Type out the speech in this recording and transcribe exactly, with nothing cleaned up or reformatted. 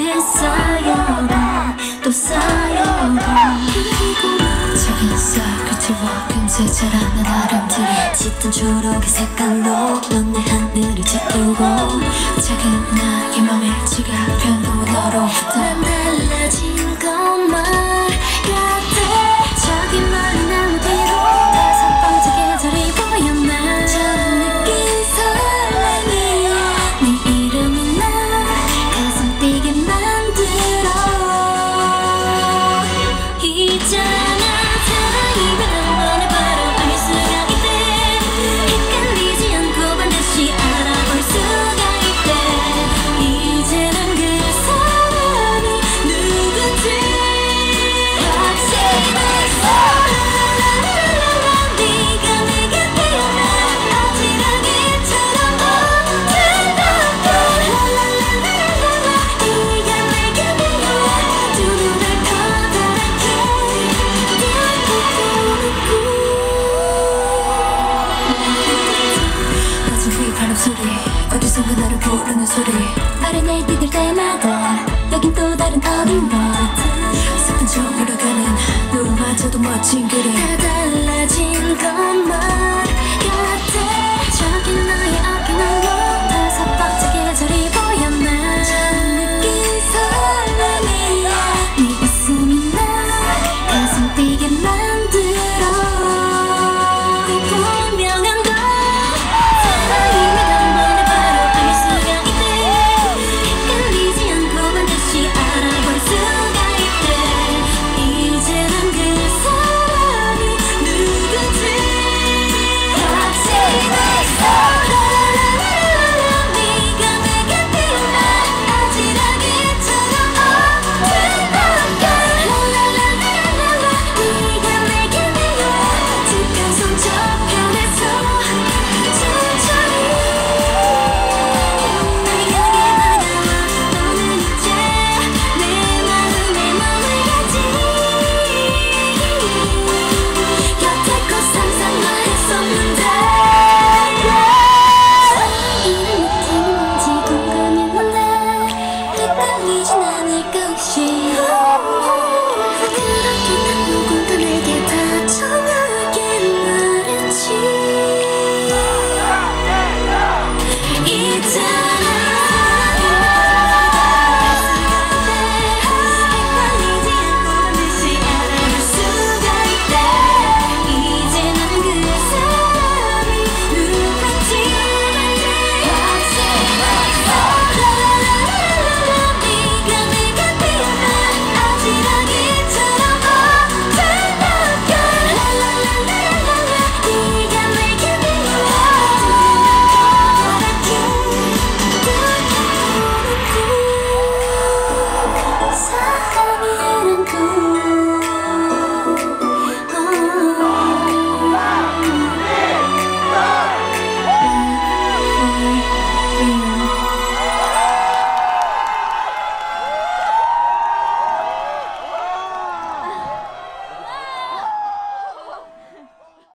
게 쌓여가 또 쌓여가 작은 싹을 튀워 금세 자라는 아름들이 짙은 초록의 색깔로 넌 내 하늘을 지키고 작은 나의 맘에 지각한 너로부터 난 달라진 것만 같아 저기 멀리 나무 뒤로 다섯 번째 계절이 보였나 처음 느낀 설렘이 네 이름이 나 가슴 뛰게 만들어 있잖아 사랑이 변한 너의 바로 알 수가 있대 헷갈리지 않고 반드시 알아볼 수가 있대 이제는 그 사람이 누군지 확신했어 라라라라 네가 내 곁에 오면 아지랑이처럼 언제나도 라라라라라 네가 내 곁에 오면 두 눈을 커다랗게 낮은 휘 바람 소리 어디선가 나를 부르는 소리 아련을 디딜 때마다 여긴 또 다른 어딘가 슬픈 척 올라가는 너마저도 멋진 그림